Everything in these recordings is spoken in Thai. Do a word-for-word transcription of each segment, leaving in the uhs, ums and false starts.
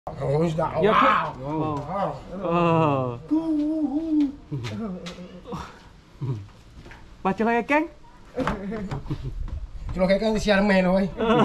Oh, is that? Ya, Wow. wow. Oh. Baca lagi keng? Kalau kayak kan siar main oi.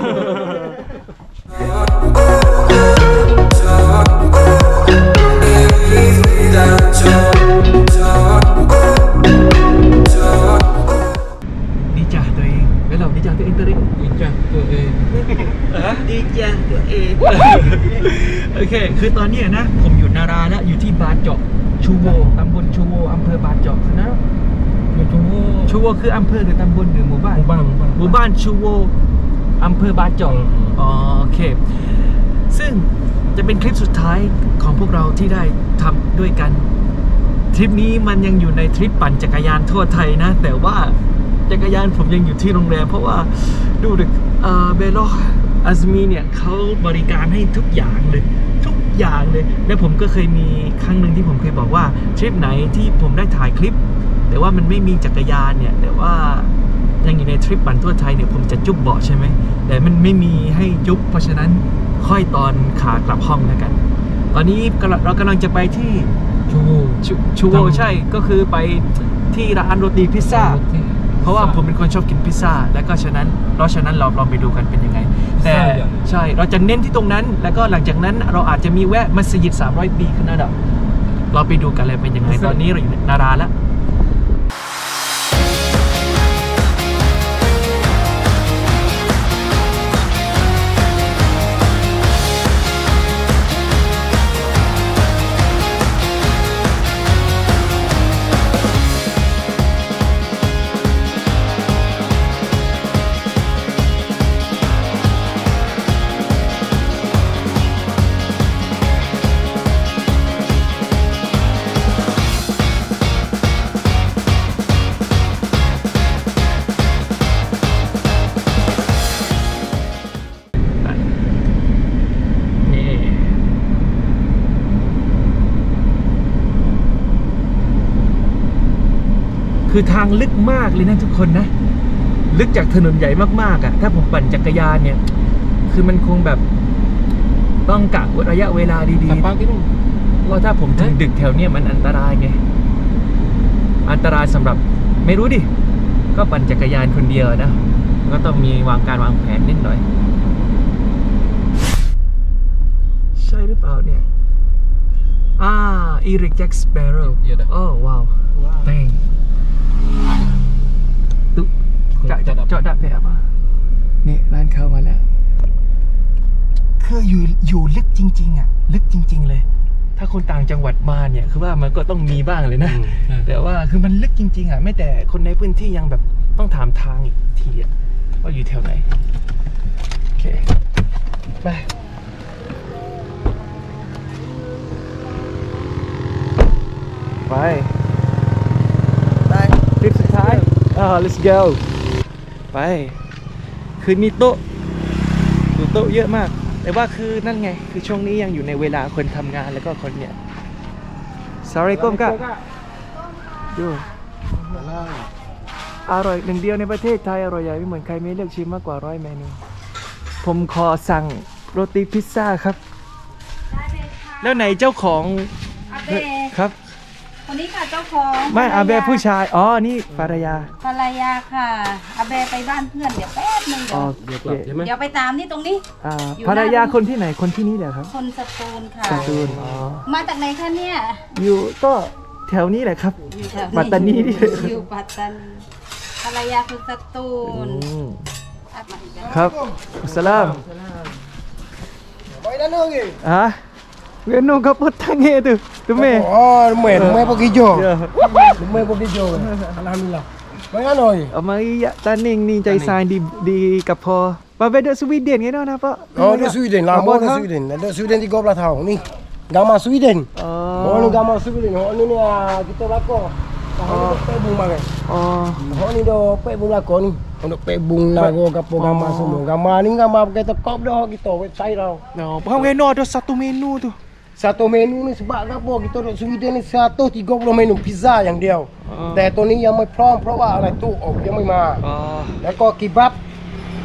Đi chà tụi em, biết không? Đi chà tụi em tới đi. Đi chà tụi em. Hả? Đi chà tụi em. โอเคคือตอนนี้นะผมอยู่นาราแล้วอยู่ที่บาเจาะชูโวตำบลชูโวอำเภอบาเจาะนะชูโวชูโวคืออำเภอหรือตำบลหรือหมู่บ้านหมู่บ้านหมู่บ้านหมู่บ้านชูโวอำเภอบาเจาะอ๋อโอเคซึ่งจะเป็นคลิปสุดท้ายของพวกเราที่ได้ทำด้วยกันทริปนี้มันยังอยู่ในทริปปั่นจักรยานทั่วไทยนะแต่ว่าจักรยานผมยังอยู่ที่โรงแรมเพราะว่าดูดิเบโลอาซมีเนี่ยเขาบริการให้ทุกอย่างเลยทุกอย่างเลยและผมก็เคยมีครั้งหนึ่งที่ผมเคยบอกว่าทริปไหนที่ผมได้ถ่ายคลิปแต่ว่ามันไม่มีจักรยานเนี่ยแต่ว่ายังอยู่ในทริปปั่นทั่วไทยเนี่ยผมจะจุ๊บเบาะใช่ไหมแต่มันไม่มีให้จุ๊บเพราะฉะนั้นค่อยตอนขากลับห้องแล้วกันตอนนี้เรากำลังจะไปที่ชูโวชูโวใช่ก็คือไปที่ร้านโรตีพิซซ่าเพราะว่าผมเป็นคนชอบกินพิซซ่าแล้วก็ฉะนั้นเพราะฉะนั้นเราลองไปดูกันเป็นยังไงแต่ใช่เราจะเน้นที่ตรงนั้นแล้วก็หลังจากนั้นเราอาจจะมีแวะมัสยิดสามร้อยปีขึ้นนะเด้อเราไปดูกันเลยเป็นยังไงตอนนี้เราอยู่นาราแล้วคือทางลึกมากเลยนะทุกคนนะลึกจากถนนใหญ่มากๆอ่ะถ้าผมปั่นจักรยานเนี่ยคือมันคงแบบต้องกะระยะเวลาดีๆเพราะถ้าผมถึงดึกแถวเนี้ยมันอันตรายไงอันตรายสำหรับไม่รู้ดิก็ปั่นจักรยานคนเดียวนะก็ต้องมีวางการวางแผนนิดหน่อยใช่หรือเปล่าเนี่ยอ่าอีริกแจ็คสเปโร่โอ้ว้าวแม่งตุ๊เจาะเจาะเจาะดับแบบอ่ะนี่ร้านเข้ามาแล้วคืออยู่อยู่ลึกจริงๆอ่ะลึกจริงๆเลยถ้าคนต่างจังหวัดมาเนี่ยคือว่ามันก็ต้องมีบ้างเลยนะแต่ว่าคือมันลึกจริงๆอ่ะไม่แต่คนในพื้นที่ยังแบบต้องถามทางอีกทีอ่ะว่าอยู่แถวไหนโอเคไปไปคลิปสุดท้ายอ่า let's go ไปคืนนี้โต๊ะดูโต๊ะเยอะมากแต่ว่าคือนั่นไงคือช่วงนี้ยังอยู่ในเวลาคนทำงานแล้วก็คนเนี่ย sorry ก้มกะดูอร่อยหนึ่งเดียวในประเทศไทยอร่อยใหญ่ไม่เหมือนใครไม่เลือกชิมมากกว่าร้อยเมนูผมขอสั่งโรตีพิซซ่าครับแล้วไหนเจ้าของครับคนนี้ค่ะเจ้าของไม่อาเบผู้ชายอ๋อนี่ภรรยาภรรยาค่ะอาเบไปบ้านเพื่อนเดี๋ยวแป๊บนึงเดี๋ยวเดี๋ยวกลับใช่ไหมเดี๋ยวไปตามที่ตรงนี้อ่าภรรยาคนที่ไหนคนที่นี่เหรอครับคนสตูลค่ะสตูลอ๋อมาจากไหนคะเนี่ยอยู่ก็แถวนี้แหละครับปัตตานีอยู่ปัตตานีภรรยาคือสตูลครับอัสสลามไปด้านนู้นอีกอ่ะเวียนนุ่งกระปุกทั้งเงี้ยตุตุเมย์อ๋อเมย์เมย์พวกกิโจเมย์พวกกิโจalhamdulillahไปกันหน่อยเอามาiya taning ni cai sign di di Kapur Bapak duduk Sweden ke mana Pak oh di Sweden lama di Sweden ada Sweden tiga belas tahun ni gambar Sweden oh ni gambar Sweden oh ni ni kita belakang oh pebung makan oh oh ni dah pebung belakang ni untuk pebung lagu Kapur gambar semua gambar ni gambar pakai tekop dah kita website dah no faham ke no ada satu menu tu satu menu ni sebab apa kita duduk Sweden ni seratus tiga puluh menu pizza yang dia แต่ตัวนี้ยังไม่พร้อมเพราะว่าอะไรตู้อบยังไม่มาแล้วก็กิบับ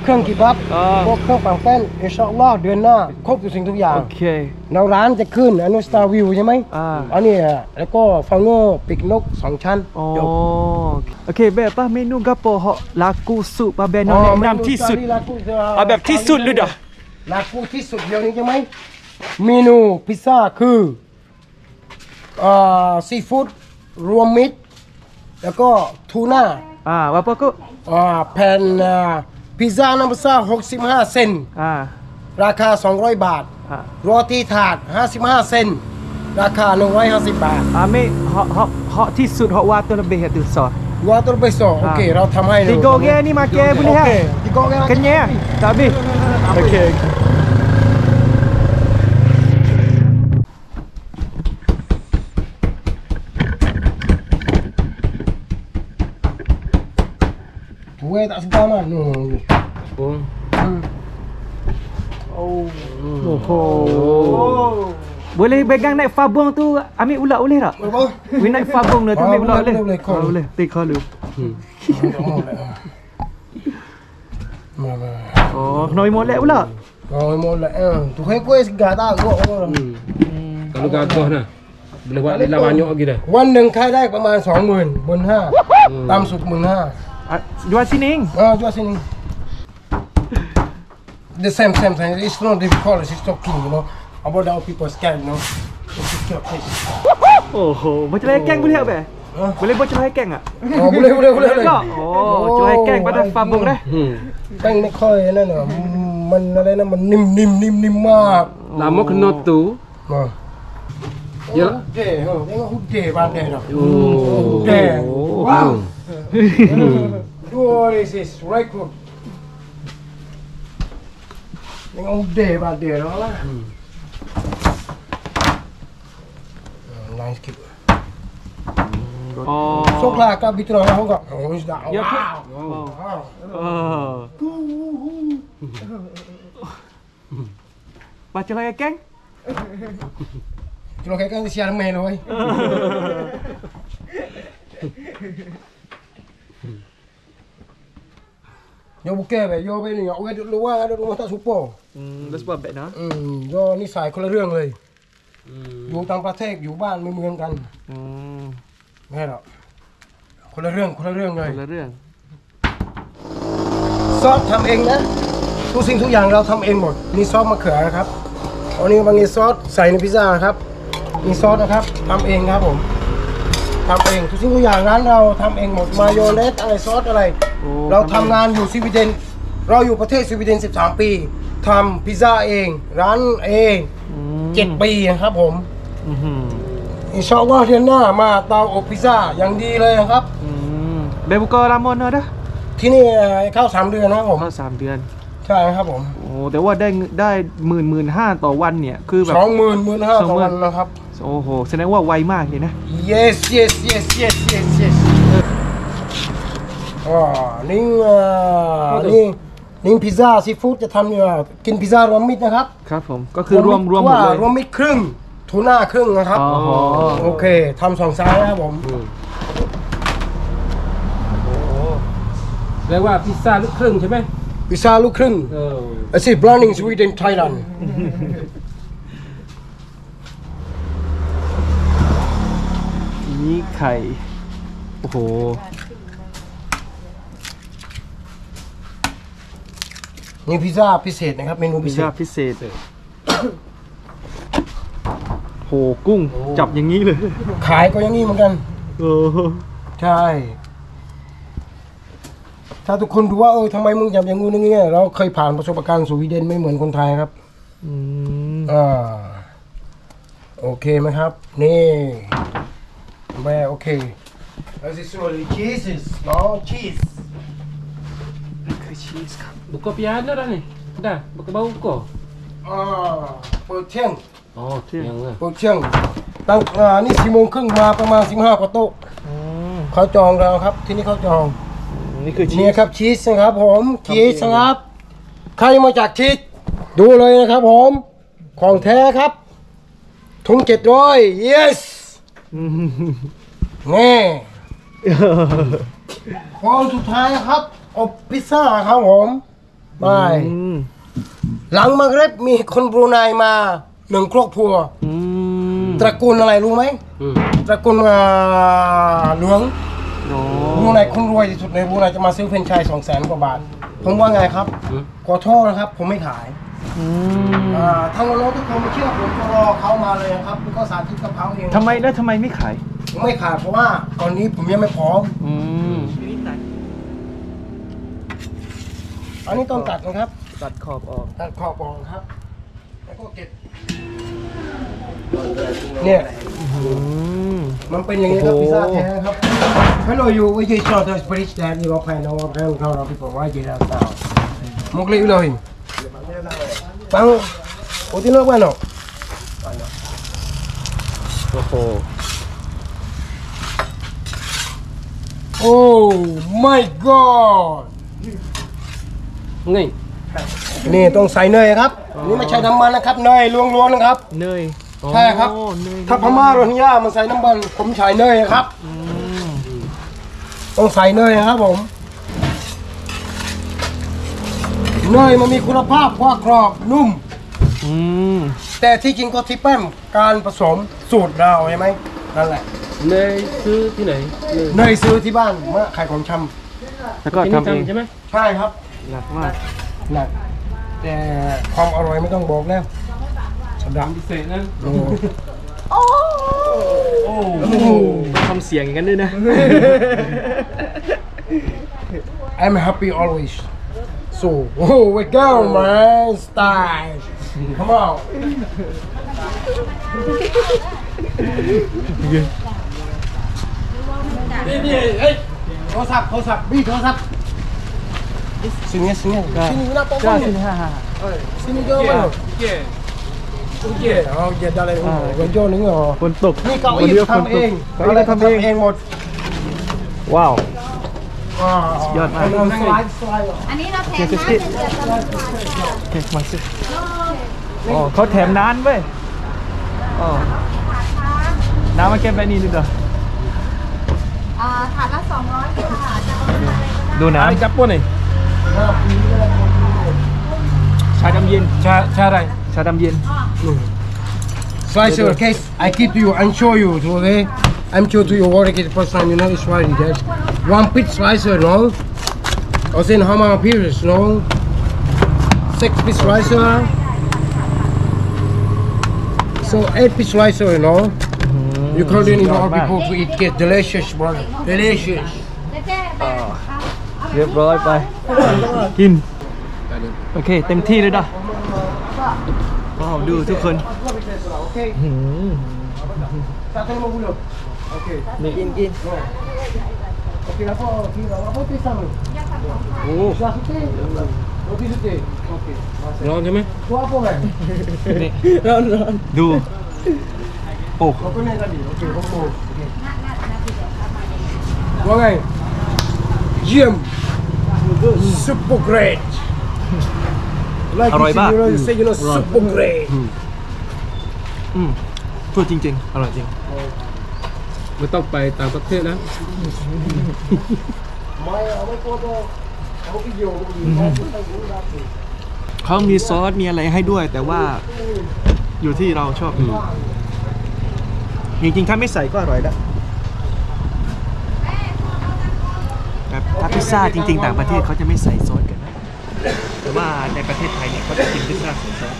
เครื่องกิบับพวกเครื่องปั่นแป้นอินชาอัลลอฮ์เดือนหน้าครบทุกสิ่งทุกอย่างโอเคเราร้านจะขึ้นอันนู้นสตาร์วิวใช่ไหมอ่าอันนี้แล้วก็ฟังโง่ปีกนกสองชั้นอ๋อจบโอเคแบบapa menu gapo hok laku sup pa ben nak enamที่สุดเอาแบบที่สุดเลยเด้อลาคูที่สุดเดียวนี้ใช่ไหมเมนูพิซซ่าคืออ่าซีฟู้ดรวมมิตรแล้วก็ทูน่าอ่า apa kok อ่าแผ่นอ่าพิซซ่าน้ำพิซซ่าหกสิบห้าเซนต์อ่าราคาสองร้อยบาทอ่าโรตีถาดห้าสิบห้าเซนต์ราคาหนึ่งร้อยห้าสิบบาทอ่าไม่ฮอกฮอกฮอกที่สุดฮอกว่าตัวlebih itu sor วาตัวเบโซโอเคเราทำให้เลย tiga orang ni makan boleh ha tiga orang kenyang tak habis okey ถุงtak sedar mah no Pun. oh boleh pegang naik fabung tu ambil ulat boleh tak apa we naik fabung tu ambil ulat boleh boleh Ah, boleh tik dulu oh noi molek pula oh molek eh tu kuih segar tak gua Kalau gagah nah. Boleh buat lila banyak lagi dah. วันหนึ่งขายได้ประมาณ สองหมื่น หมื่นห้าตามสุด หมื่นห้า Ah, jual sini ing อ่าจุดsini the same same thing it's not difficult it's talking you know about how people scam you know it's just not place oh macam celai keng boleh tak be boleh buat celai keng tak oh boleh boleh boleh tak oh celai keng pada fabung dah Hmm. แป้งไม่ค่อยนั่นน่ะมันอะไรนะมันนิ่มนิ่มนิ่มนิ่มมาก Lama kena tu. อ่า Ya. เด้เออเอ็งก็หุ่นเด้บ้านเด้เนาะ Oh. เด้ว้าว Oh. this is right good เอ็งก็หุ่นเด้บ้านเด้เนาะล่ะ nice kid oh Soklah kau bitu orang kau. Oh sudah. Ya, Pak. Wow. oh baca celai keng Kalau kayak kan siar main oi. Yo bukan be, yo be ni, orang duduk luar ada rumah tak supo. อืมแล้วsebabแบบนะอืมyoนิสัยคนละเรื่องเลย อยู่ต่างประเทศอยู่บ้านไม่เหมือนกันอืมแม่หรอกคนละเรื่องคนละเรื่องเลยคนละเรื่องซอสทำเองนะทุกสิ่งทุกอย่างเราทำเองหมดนี่ซอสมะเขือนะครับอันนี้บางทีซอสใส่ในพิซซ่าครับมีซอสนะครับทำเองครับผมทำเองทุกสิ่งทุกอย่างร้านเราทำเองหมดมายองเนสอะไรซอสอะไร เราทำงานอยู่สวีเดนเราอยู่ประเทศสวีเดนสิบสามปีทำพิซซ่าเองร้านเองเจ็ดปีครับผมอือหืออินชาอัลลอฮ์เดือนหน้ามาเตาอบพิซซ่าอย่างดีเลยนะครับอืมเบบุกอรามอนเด้อที่นี่เข้าสามเดือนนะครับผมเข้าสามเดือนใช่ครับผมโอ้แต่ว่าได้ได้หมื่นหมื่นห้าต่อวันเนี่ยคือแบบสองหมื่นหมื่นห้าสองต่อหมื่นวันนะครับโอ้โหแสดงว่าไวมากเลยนะ yes yes yes yes yes yes อ๋อนี่อ่านี่นี่พิซซ่าซีฟู้ดจะทำเนี่ยกินพิซซ่ารวมมิตรนะครับครับผมก็คือรวมรวมหมดว่าเลยรวมมิตรครึ่งทูน่าครึ่งนะครับอ๋อโอเคทำสองไซส์นะครับผมแปลว่าพิซซ่าลูกครึ่งใช่ไหมพิซซ่าลูกครึ่งเออไอ้สิ blanding Sweden Thailand นี่ไข่โอ้โหนี่พิซซ่าพิเศษนะครับเมนูพิพิซเศซ่าษพิเศษโหกุ้งจับอย่างนี้เลยขายก็อย่างนี้เหมือนกันโอ้ใช่ ถ้าทุกคนดูว่าเออทำไมมึงจับอย่างงู้นอย่างเงี้ยเราเคยผ่านประสบการณ์สวีเดนไม่เหมือนคนไทยครับอืมอ่าโอเคไหมครับ นี่แม่โอเค This is only cheeses no cheese คือชีสครับ Buka piano dah ni. Dah, buka bau buka. อ่าเปิดเที่ยง Oh, yang lah. เปิดเที่ยงตั้งอ่านี่สี่โมงครึ่งมาประมาณสิบห้ากว่าโต๊ะอืมเขาจองแล้วครับ ที่นี่เขาจองนี่คือชีนี่สครับชีสนะครับผมชีสนะครับใครมาจากชีสดูเลยนะครับผม ของแท้ครับถุงเจ็ดร้อย yes อืมนี่พอสุดท้ายครับอบพิซซ่าครับผมไม่หลังมักเร็บมีคนบรูไนมาหนึ่งครอบครัวตระกูลอะไรรู้ไหมตระกูลหลวงบรูไนคนรวยที่สุดในบรูไนจะมาซื้อเฟรนไชส์สองแสนกว่าบาทผมว่าไงครับขอโทษนะครับผมไม่ขายทางน้องทุกคนไม่เชื่อผมก็รอเขามาเลยครับแล้วก็สาธิตกับเขาเองทำไมแล้วทำไมไม่ขายผมไม่ขายเพราะว่าตอนนี้ผมยังไม่พร้อมอันนี้ต้องตัดนะครับตัดขอบออกตัดขอบออกครับแล้วก็เก็บเนี่ยมันเป็นอย่างนี้ครับพิซซ่าแท้ครับ Hello you we just saw the British that you are planning on planning how to people why you don't know มุกเลี้ยเลยปังโอ้ที่นอกบ้านเนาะโอ้โหโอ้ my god นี่นี่ต้องใส่เนยครับนี่ไม่ใช่น้ำมันนะครับเนยล้วนๆนะครับเนยใช่ครับถ้าพม่าโรฮิงญามันใส่น้ำมันผมใช้เนยครับต้องใส่เนยครับผมเนยมันมีคุณภาพความกรอบนุ่มแต่ที่จริงก็ที่แป้มการผสมสูตรเราใช่ไหมนั่นแหละเนยซื้อที่ไหนเนยซื้อที่บ้านเมื่อขายของชำแล้วก็ทำเองใช่ไหมใช่ครับหนักมากหนักแต่ความอร่อยไม่ต้องบอกแล้วสำหรับพิเศษนะโอ้โอ้ทำเสียงอย่างนั้นด้วยนะ I'm happy always so oh we go man style come on นี่นี่เฮ้ยโทรศัพท์โทรศัพท์บี้โทรศัพท์ sini sini sini kenapa kau ni sini jauh mana okey okey oh dia dalam gua jauh ni oh ฝนตกนี่เก้าอี้ทำเองเก้าอี้ทำเองหมดว้าวยอดมากอันนี้เราแถมน้ำเดือดตลอดโอเคมาสิอ๋อเขาแถมน้ำเว้ยอ๋อน้ำมาแก้แบบนี้ดูเด้ออ่าถาดละสองร้อยค่ะดูน้ำจับปุ่นนี่ชาดำเย็นชาชาอะไรชาดำเย็น Slicer case I keep you and show you today I'm sure to you what it is first time you know it's right guys one piece slicer no or then how many pieces no six piece slicer so eight piece slicer you know you can't really know people to eat get delicious brother delicious เรียบร้อยไปกินโอเคเต็มที่เลยด่ะว้าวดูทุกคนนี่กินกินโอ้ร้อนใช่ไหมนี่ร้อนร้อนดูโอ้ว่าไงเยี่ยม super great อร่อยมาก super great อืมพูดจริงๆอร่อยจริงไม่ต้องไปต่างประเทศนะเขามีซอสมีอะไรให้ด้วยแต่ว่าอยู่ที่เราชอบจริงๆถ้าไม่ใส่ก็อร่อยนะแบบถ้าพิซซ่าจริงๆต่างประเทศเขาจะไม่ใส่ซอสกันนะแต่ว่าในประเทศไทยเนี่ยเขาจะกินพิซซ่าใส่ซอส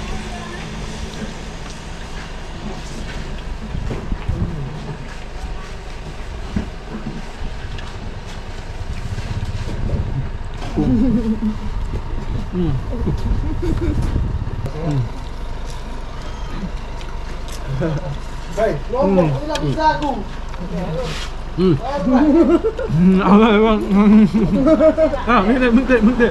อืมอืมอืมเอาเลยบ้างอ้าวนี่เลยมึงเตะมึงเตะ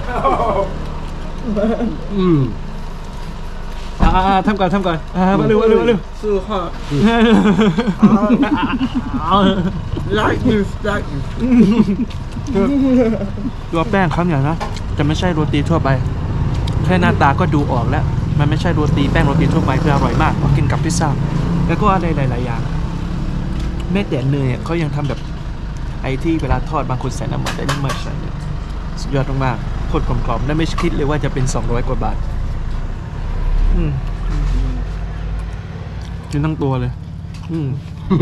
อืมอ่าทำก่อนทำก่อนอ่ามาเร็วมาเร็วมาเร็วสู้ค่ะเอา like this like this ตัวแป้งเขาเนี่ยนะจะไม่ใช่โรตีทั่วไปแค่หน้าตาก็ดูออกแล้วมันไม่ใช่โรตีแป้งโรตีทั่วไปคืออร่อยมากกินกับพิซซ่าแล้วก็อะไรหลายๆอย่างแม้แต่เนยเขายังทำแบบไอ้ที่เวลาทอดบางคนใส่น้ำมันแต่นี่ไม่ใส่สุดยอดมากๆข้นกลมๆและไม่คิดเลยว่าจะเป็นสองร้อยกว่าบาทอืมกินทั้งตัวเลยอืม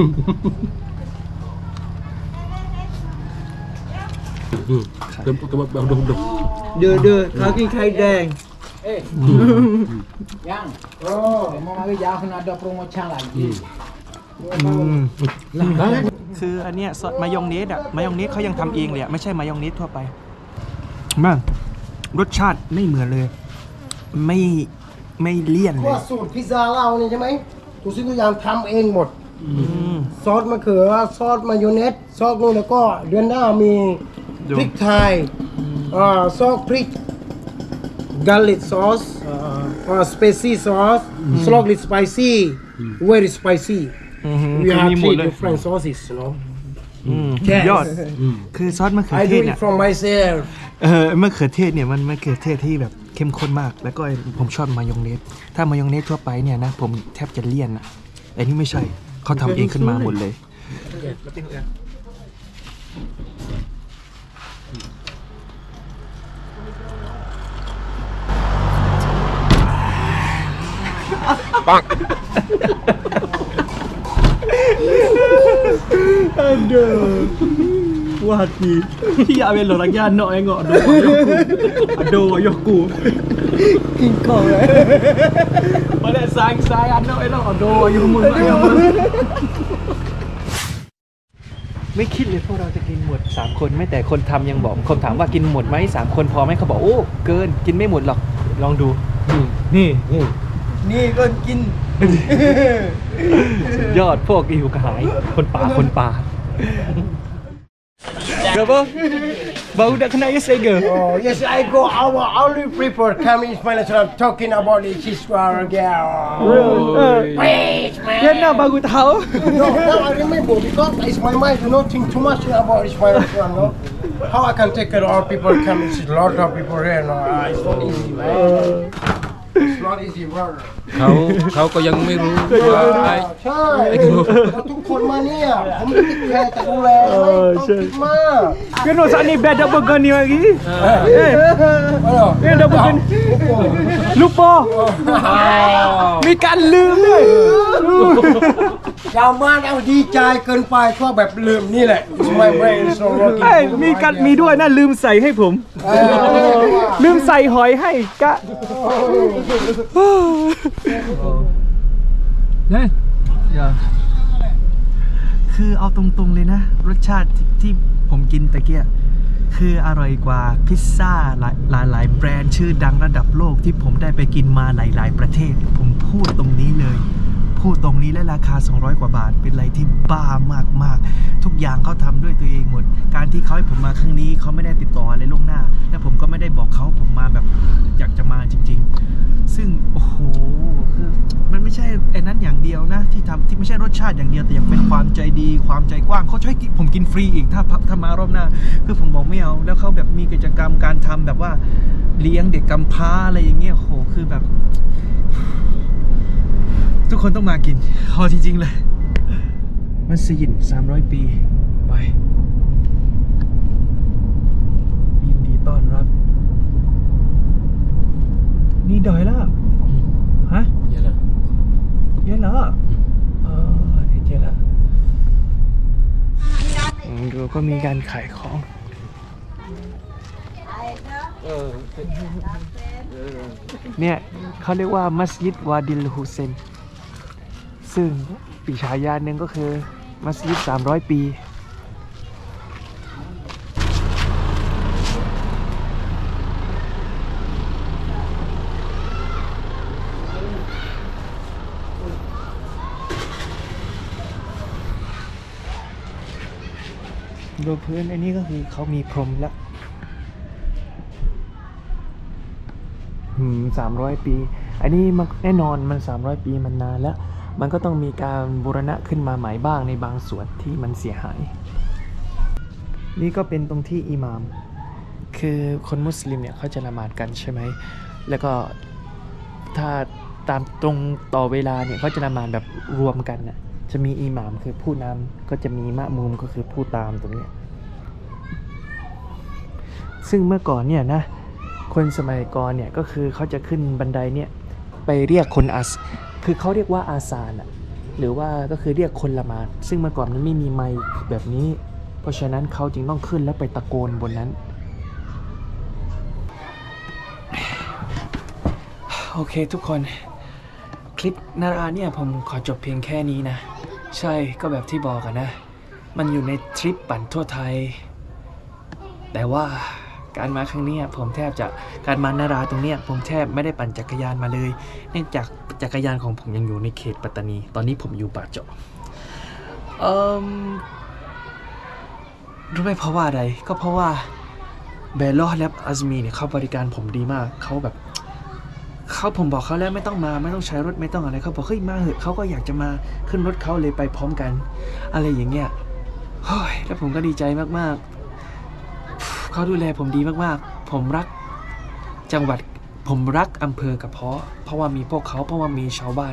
เดิมก็แบบดมดมเดือดเดือดเขากินไข่แดง Yang. Oh, mau lagi jangan ada promosi lagi. คืออันเนี้ยซอสมายองเนสอะมายองเนสเขายังทำเองเลยอะไม่ใช่มายองเนสทั่วไปบ้างรสชาติไม่เหมือนเลย ไม่ไม่เลี่ยนเลยว่าสูตรพิซซ่าเรานี่ใช่ไหมทุกสิ่งทุกอย่างทำเองหมดซอสมะเขือซอสมายองเนสซอสนู่นแล้วก็เดือนหน้ามีพริกไทยอ่าซอสพริก garlic sauce uh, spicy sauce slightly spicy very spicy we have three different sauces you know ยอดคือซอสมะเขือ I เท do ศ it เนี่ย from myself เออมะเขือเทศเนี่ยมันมะเขือเทศที่แบบเข้มข้นมากแล้วก็ผมชอบมายองเนสถ้ามายองเนสทั่วไปเนี่ยนะผมแทบจะเลี่ยนอะแต่นี่ไม่ใช่เขาทำเองขึ้นมาหมดเลยปังอันเดอร์ว่าดีที่อยากเป็นหลอกยานเนาะไอ้เงาะโดยกูกินของเลยมาเลยสายสายอันเนาะไอ้เราโดอยู่มือไม่คิดเลยพวกเราจะกินหมดสามคนไม่แต่คนทำยังบอกคนถามว่ากินหมดไหมสามคนพอไหมเขาบอกโอ้เกินกินไม่หมดหรอกลองดูนี่นี่ก็กินยอดพวกอิวกระหายคนป่าคนป่าBerapa? Baru dah kenal ya Sega? Oh yes, I go our only prepare come in Malaysia talking about the Chiswara girl. Please, man. Dia nak baru tahu. No, now I remember because it's my mind to not think too much about this Malaysia, no. How I can take care of all people come? It's a lot of people here, no. Uh, it's not easy, man.It's not easy, brother. เขาเขาก็ยังไม่รู้ว่าไอ้ใช่ทุกคนมาเนี่ยผมจะติดแค่จะดูแลไม่ต้องคิดมาก Kenapa saat ni bed double gun ni lagi? Eh, eh double gun. Lupa. Mikanลืมด้วยอย่ามาเอาดีใจเกินไปเพราะแบบลืมนี่แหละ It's my brain so working เอ้ยมีกันมีด้วยนะลืมใส่ให้ผมลืมใส่หอยให้กะเนี่ยคือเอาตรงๆเลยนะรสชาติที่ผมกินตะเกียคืออร่อยกว่าพิซซ่าหลายหลายแบรนด์ชื่อดังระดับโลกที่ผมได้ไปกินมาหลายๆประเทศผมพูดตรงนี้เลยพูดตรงนี้และราคาสองร้อยกว่าบาทเป็นอะไรที่บ้ามากๆทุกอย่างเขาทำด้วยตัวเองหมดการที่เขาให้ผมมาครั้งนี้เขาไม่ได้ติดต่ออะไรล่วงหน้าและผมก็ไม่ได้บอกเขาผมมาแบบอยากจะมาจริงๆซึ่งโอ้โหคือมันไม่ใช่ไอ้นั้นอย่างเดียวนะที่ทำที่ไม่ใช่รสชาติอย่างเดียวแต่ยังเป็นความใจดีความใจกว้างเขาช่วยผมกินฟรีอีกถ้าถ้ามารอบหน้าคือผมบอกไม่เอาแล้วเขาแบบมีกิจกรรมการทำแบบว่าเลี้ยงเด็กกำพร้าอะไรอย่างเงี้ยโอ้โหคือแบบทุกคนต้องมากินพอจริงๆเลยมัสยิดสามร้อยปีไปยินดีต้อนรับนี่ดอยแล้วฮะเยอะแล้วเยอะแล้วเออเยอะแล้วดูก็มีการขายของเนี่ยเขาเรียกว่ามัสยิดวาดิลฮุเซนซึ่งปีฉายาหนึ่งก็คือมัสยิดสามร้อยปีโดยพื้นอันนี้ก็คือเขามีพรมแล้วหืมสามร้อยปีอันนี้มันแน่นอนมันสามร้อยปีมันนานแล้วมันก็ต้องมีการบูรณะขึ้นมาใหม่บ้างในบางส่วนที่มันเสียหายนี่ก็เป็นตรงที่อิหม่ามคือคนมุสลิมเนี่ยเขาจะละหมาดกันใช่ไหมแล้วก็ถ้าตามตรงต่อเวลาเนี่ยเขาจะละหมาดแบบรวมกันน่ะจะมีอิหม่ามคือผู้นำก็จะมีมะมุมก็คือผู้ตามตรงนี้ซึ่งเมื่อก่อนเนี่ยนะคนสมัยก่อนเนี่ยก็คือเขาจะขึ้นบันไดเนี่ยไปเรียกคนอาสคือเขาเรียกว่าอาสานอะหรือว่าก็คือเรียกคนละหมาดซึ่งเมื่อก่อนมันไม่มีไมค์แบบนี้เพราะฉะนั้นเขาจึงต้องขึ้นแล้วไปตะโกนบนนั้นโอเคทุกคนคลิปนาราเนี่ยผมขอจบเพียงแค่นี้นะใช่ก็แบบที่บอกกันนะมันอยู่ในทริปปั่นทั่วไทยแต่ว่าการมาครั้งนี้ผมแทบจะการมานาราตรงเนี้ยผมแทบไม่ได้ปั่นจักรยานมาเลยเนื่องจากจักรยานของผมยังอยู่ในเขตปัตตานีตอนนี้ผมอยู่ป่าเจาะเอ่อรู้ไหมเพราะว่าอะไรก็เพราะว่าเบลล์และอัซมีเนี่ยเขาบริการผมดีมากเขาแบบเขาผมบอกเขาแล้วไม่ต้องมาไม่ต้องใช้รถไม่ต้องอะไรเขาบอกเฮ้ยมาเหอะเขาก็อยากจะมาขึ้นรถเขาเลยไปพร้อมกันอะไรอย่างเงี้ยเฮ้ยแล้วผมก็ดีใจมากๆเขาดูแลผมดีมากๆผมรักจังหวัดผมรักอำเภอกระเพาะเพราะว่ามีพวกเขาเพราะว่ามีชาวบ้าน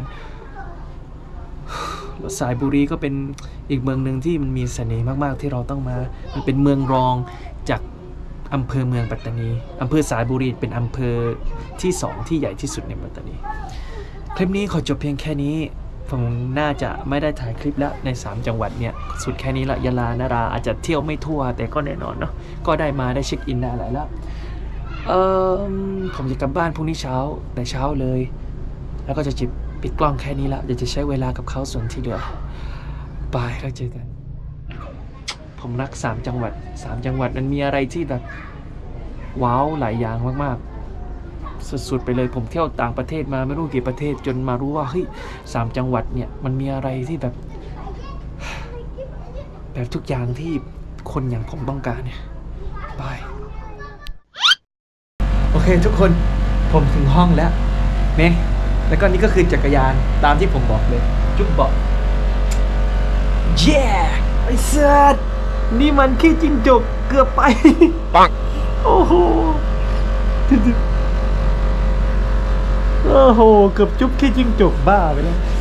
สายบุรีก็เป็นอีกเมืองหนึ่งที่มันมีเสน่ห์มากๆที่เราต้องมามันเป็นเมืองรองจากอำเภอเมืองปัตตานีอำเภอสายบุรีเป็นอำเภอที่สองที่ใหญ่ที่สุดในปัตตานีคลิปนี้ขอจบเพียงแค่นี้ผมน่าจะไม่ได้ถ่ายคลิปแล้วในสามจังหวัดเนี่ยสุดแค่นี้ละยะลานาราอาจจะเที่ยวไม่ทั่วแต่ก็แน่นอนเนาะก็ได้มาได้เช็คอินได้หลายแล้วเออผมจะกลับบ้านพรุ่งนี้เช้าแต่เช้าเลยแล้วก็จะจิบปิดกล้องแค่นี้ละเดี๋ยวจะใช้เวลากับเขาส่วนที่เหลือบายแล้วเจอกันผมรักสามจังหวัดสามจังหวัดมันมีอะไรที่แบบว้าวหลายอย่างมากๆสุดๆไปเลยผมเที่ยวต่างประเทศมาไม่รู้กี่ประเทศจนมารู้ว่าเฮ้ยสามจังหวัดเนี่ยมันมีอะไรที่แบบแบบทุกอย่างที่คนอย่างผมต้องการเนี่ยบายโอเคทุกคนผมถึงห้องแล้วเนี่ยแล้วก็นี่ก็คือจักรยานตามที่ผมบอกเลยจุ๊บบอกเย้ไอ้สัสนี่มันขี้จิ้งจกเกือบไปปังโอ้โหโอ้โหเกือบจุ๊บขี้จิ้งจกบ้าไปแล้ว